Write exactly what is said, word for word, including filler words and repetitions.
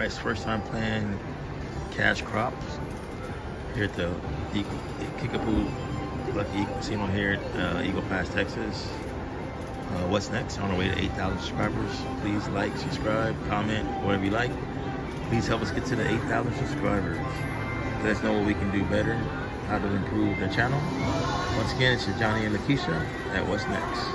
Alright, it's first time playing cash crops here at the Kickapoo Lucky Eagle Casino here at uh, Eagle Pass, Texas. Uh, what's next? On our way to eight thousand subscribers. Please like, subscribe, comment, whatever you like. Please help us get to the eight thousand subscribers. Let us know what we can do better, how to improve the channel. Once again, it's Johnny and Lakeisha at What's Next.